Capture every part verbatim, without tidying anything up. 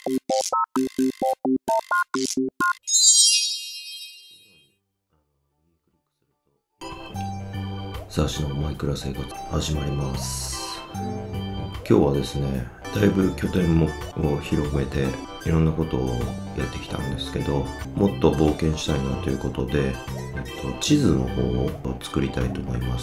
サーシのマイクラ生活始まります。今日はですね、だいぶ拠点もを広めていろんなことをやってきたんですけど、もっと冒険したいなということで、えっと、地図の方を作りたいと思います。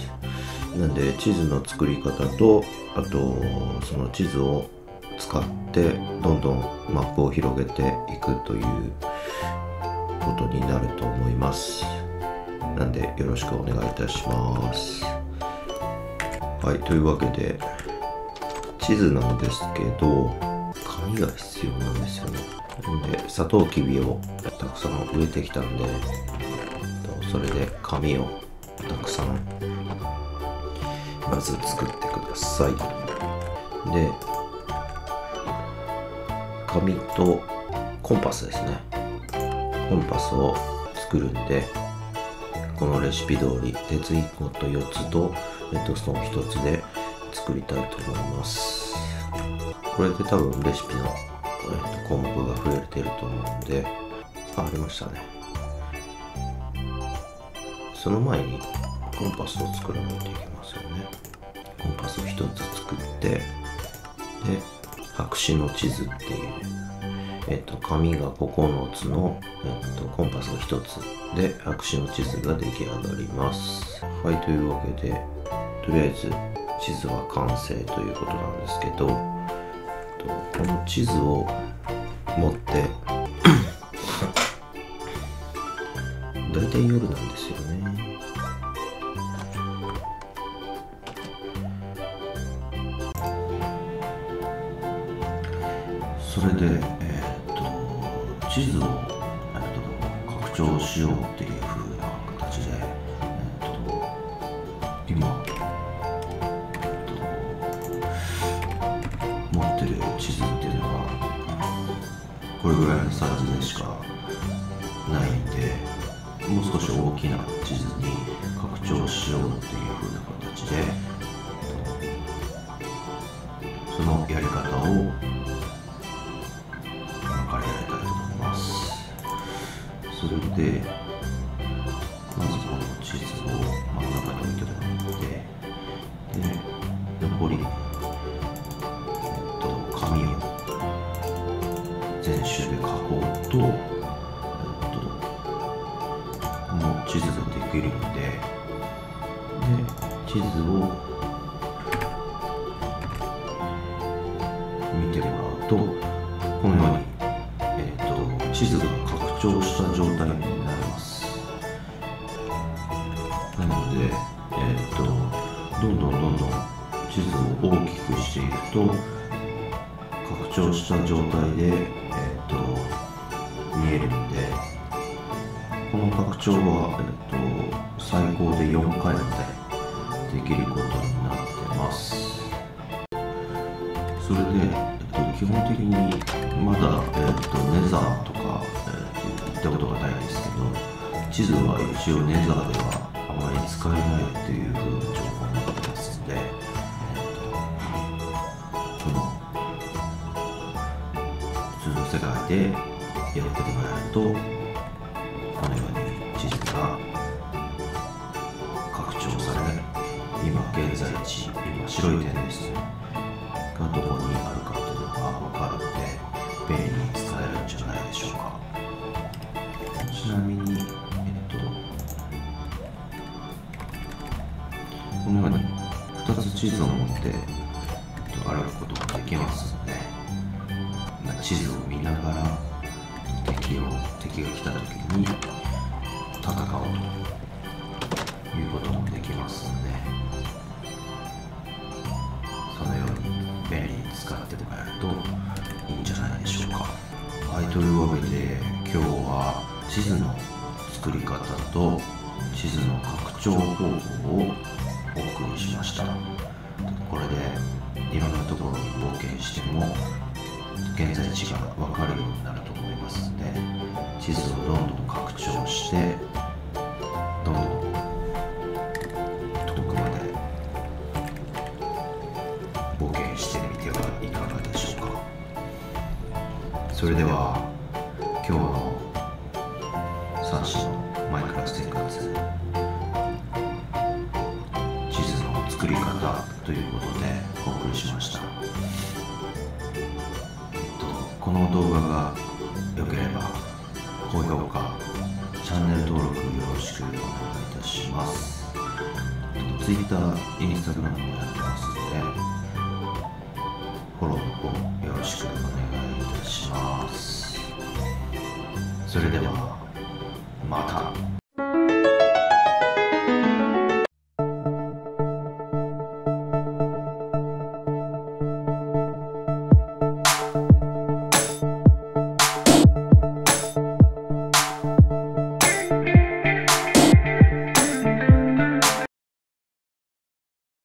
なんで地図の作り方と、あとその地図を使ってどんどんマップを広げていくということになると思います。なんでよろしくお願いいたします。はい、というわけで地図なんですけど、紙が必要なんですよね。なのでサトウキビをたくさん植えてきたんで、それで紙をたくさんまず作ってください。で、紙とコンパスですね。コンパスを作るんで、このレシピ通り鉄いっことよっつとレッドストーンひとつで作りたいと思います。これで多分レシピの、えっと、項目が増えていると思うんで、あ、ありましたね。その前にコンパスを作らないといけませんね。コンパスをひとつ作って、で白紙の地図っていう、えっと、紙がここのつの、えっと、コンパスがひとつで白紙の地図が出来上がります。はい、というわけでとりあえず地図は完成ということなんですけど、この地図を持ってだいたい夜なんですよね。それで、えー、っと地図を、えー、っと拡張しようっていう風な形で、えー、っと今、えー、っと持ってる地図っていうのがこれぐらいのサイズでしかないんで、もう少し大きな地図に拡張しようっていう風な形で、そのやり方をそれでまずこの地図を真ん中に置いてもらって、で残り、えっと、紙を全周で囲うと、えっと、この地図ができるので、で地図を見てもらうと、このように、えっと、地図が拡張した状態になります。なので、えー、っとどんどんどんどん地図を大きくしていくと、拡張した状態で、えー、っと見えるので、この拡張は、えー、っと最高でよんかいまでできることになってます。それで、えっと、基本的にまだ、えー、っとネザーとか行ったことがないですけど、地図は一応ネザーではあまり使えないっていう風な情報になってますので、えー、とこの普通の世界でやってもらえると、このように地図が拡張され、今現在地、今白い点ですねがどこにあるかというのが分かるので、便利に使えるんじゃないでしょうか。ちなみに、えっと、このようにふたつ地図を持って歩くことができますので、地図を見ながら敵を敵が来た時に戦おうということもできますので、そのように便利に使ってもらえるといいんじゃないでしょうか。はい、というわけで今日は地図の作り方と地図の拡張方法をお送りしました。これでいろんなところに冒険しても現在地が分かるようになると思いますので、地図をどんどん拡張してどんどん遠くまで冒険してみてはいかがでしょうか。 それでは今日のサーシのマイクラ生活、地図の作り方ということでお送りしました。えっと、この動画が良ければ高評価、チャンネル登録よろしくお願いいたします。Twitter、Instagram もやってますので、フォローの方よろしくお願いいたします。それではまた。